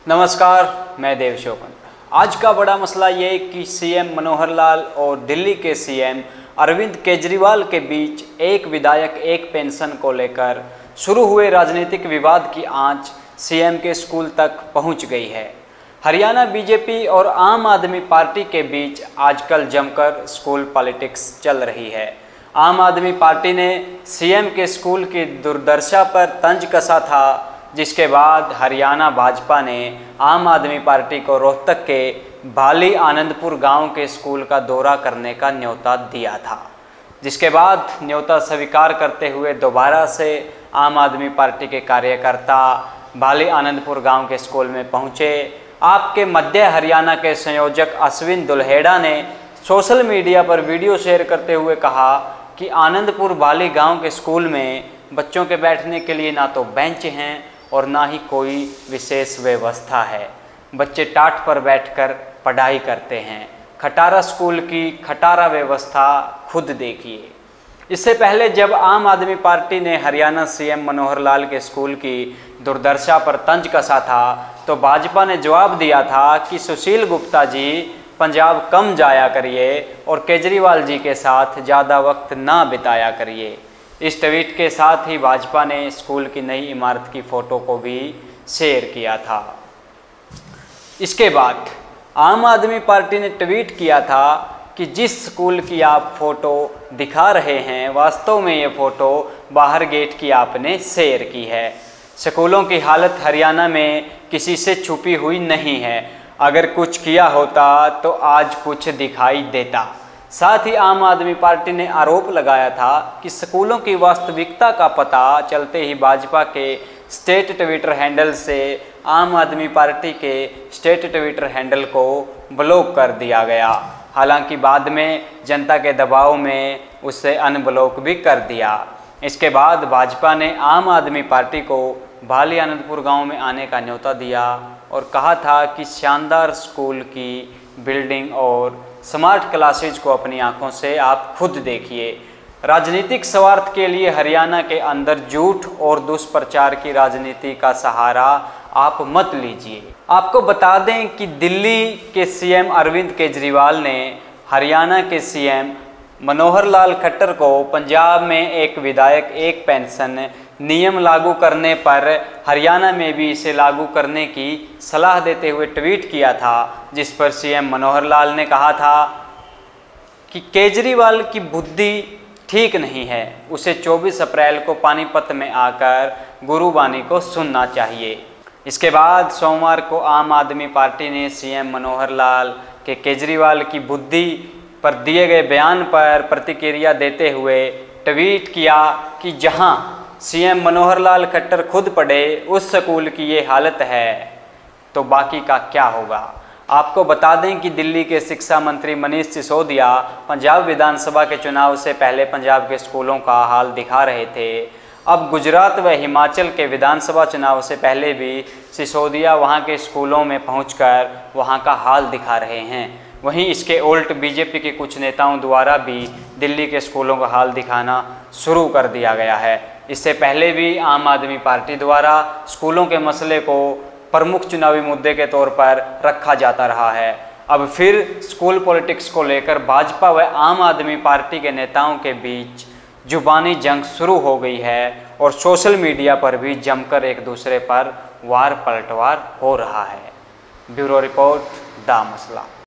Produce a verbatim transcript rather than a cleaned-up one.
नमस्कार, मैं देव शोकन। आज का बड़ा मसला ये कि सीएम मनोहर लाल और दिल्ली के सीएम अरविंद केजरीवाल के बीच एक विधायक एक पेंशन को लेकर शुरू हुए राजनीतिक विवाद की आंच सीएम के स्कूल तक पहुंच गई है। हरियाणा बीजेपी और आम आदमी पार्टी के बीच आजकल जमकर स्कूल पॉलिटिक्स चल रही है। आम आदमी पार्टी ने सीएम के स्कूल की दुर्दशा पर तंज कसा था, जिसके बाद हरियाणा भाजपा ने आम आदमी पार्टी को रोहतक के भाली आनंदपुर गांव के स्कूल का दौरा करने का न्योता दिया था, जिसके बाद न्योता स्वीकार करते हुए दोबारा से आम आदमी पार्टी के कार्यकर्ता भाली आनंदपुर गांव के स्कूल में पहुंचे। आपके मध्य हरियाणा के संयोजक अश्विन दुल्हेड़ा ने सोशल मीडिया पर वीडियो शेयर करते हुए कहा कि आनंदपुर भाली गांव के स्कूल में बच्चों के बैठने के लिए ना तो बेंच हैं और ना ही कोई विशेष व्यवस्था है। बच्चे टाट पर बैठकर पढ़ाई करते हैं। खटारा स्कूल की खटारा व्यवस्था खुद देखिए। इससे पहले जब आम आदमी पार्टी ने हरियाणा सीएम मनोहर लाल के स्कूल की दुर्दशा पर तंज कसा था, तो भाजपा ने जवाब दिया था कि सुशील गुप्ता जी पंजाब कम जाया करिए और केजरीवाल जी के साथ ज़्यादा वक्त ना बिताया करिए। इस ट्वीट के साथ ही भाजपा ने स्कूल की नई इमारत की फ़ोटो को भी शेयर किया था। इसके बाद आम आदमी पार्टी ने ट्वीट किया था कि जिस स्कूल की आप फ़ोटो दिखा रहे हैं, वास्तव में ये फ़ोटो बाहर गेट की आपने शेयर की है। स्कूलों की हालत हरियाणा में किसी से छुपी हुई नहीं है। अगर कुछ किया होता तो आज कुछ दिखाई देता। साथ ही आम आदमी पार्टी ने आरोप लगाया था कि स्कूलों की वास्तविकता का पता चलते ही भाजपा के स्टेट ट्विटर हैंडल से आम आदमी पार्टी के स्टेट ट्विटर हैंडल को ब्लॉक कर दिया गया। हालांकि बाद में जनता के दबाव में उसे अनब्लॉक भी कर दिया। इसके बाद भाजपा ने आम आदमी पार्टी को भाली आनंदपुर गांव में आने का न्योता दिया और कहा था कि शानदार स्कूल की बिल्डिंग और स्मार्ट क्लासेज को अपनी आंखों से आप खुद देखिए। राजनीतिक स्वार्थ के लिए हरियाणा के अंदर झूठ और दुष्प्रचार की राजनीति का सहारा आप मत लीजिए। आपको बता दें कि दिल्ली के सीएम अरविंद केजरीवाल ने हरियाणा के सीएम मनोहर लाल खट्टर को पंजाब में एक विधायक एक पेंशन नियम लागू करने पर हरियाणा में भी इसे लागू करने की सलाह देते हुए ट्वीट किया था, जिस पर सीएम मनोहर लाल ने कहा था कि केजरीवाल की बुद्धि ठीक नहीं है, उसे चौबीस अप्रैल को पानीपत में आकर गुरुबानी को सुनना चाहिए। इसके बाद सोमवार को आम आदमी पार्टी ने सीएम मनोहर लाल के केजरीवाल की बुद्धि पर दिए गए बयान पर प्रतिक्रिया देते हुए ट्वीट किया कि जहां सीएम मनोहर लाल खट्टर खुद पढ़े उस स्कूल की ये हालत है तो बाकी का क्या होगा। आपको बता दें कि दिल्ली के शिक्षा मंत्री मनीष सिसोदिया पंजाब विधानसभा के चुनाव से पहले पंजाब के स्कूलों का हाल दिखा रहे थे। अब गुजरात व हिमाचल के विधानसभा चुनाव से पहले भी सिसोदिया वहां के स्कूलों में पहुंचकर वहां का हाल दिखा रहे हैं। वहीं इसके उल्ट बीजेपी के कुछ नेताओं द्वारा भी दिल्ली के स्कूलों का हाल दिखाना शुरू कर दिया गया है। इससे पहले भी आम आदमी पार्टी द्वारा स्कूलों के मसले को प्रमुख चुनावी मुद्दे के तौर पर रखा जाता रहा है। अब फिर स्कूल पॉलिटिक्स को लेकर भाजपा व आम आदमी पार्टी के नेताओं के बीच जुबानी जंग शुरू हो गई है और सोशल मीडिया पर भी जमकर एक दूसरे पर वार पलटवार हो रहा है। ब्यूरो रिपोर्ट, द मसला।